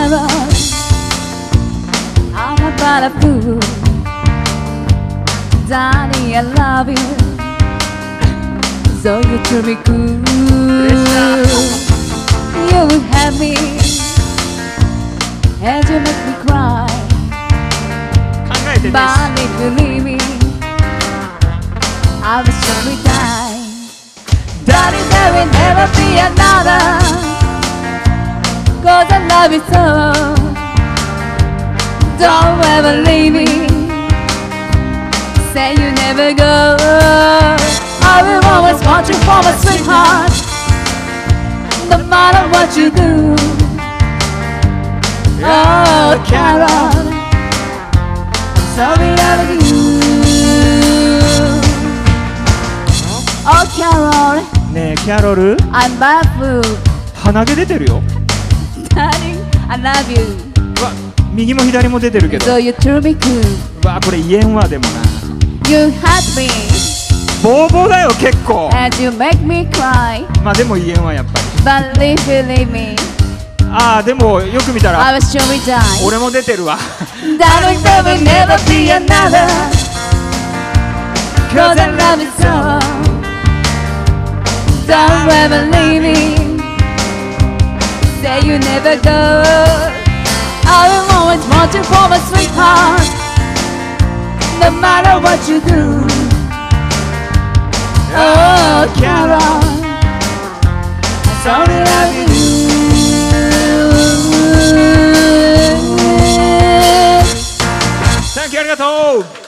Carol, I'm about a fool. Darling, I love you, so you treat me good. You have me, and you make me cry. 考えてね But if you leave me, I will surely die. Darling, there will never be another, 'cause I love you so. Don't ever leave me, say you never go. I will always want you for my sweetheart, no matter what you do. Oh, Carol, I'm sorry I love you. Oh, Carol, ねえキャロル I'm a fool. 鼻毛出てるよ Darling, I love you, うわ右も左も出てるけど so you treat me good. うわこれ言えんわでもな You had me, ボーボーだよ結構 and you make me cry. まあでも言えんわやっぱり But if you leave me, ああでもよく見た I ら will surely die. 俺も出てるわ Darling, there will never be another, 'cause I love you so. Don't ever leave me, say you never go. I will always want you for my sweetheart, no matter what you do. Oh, Carol, I'm sorry I love you. サンキューありがとう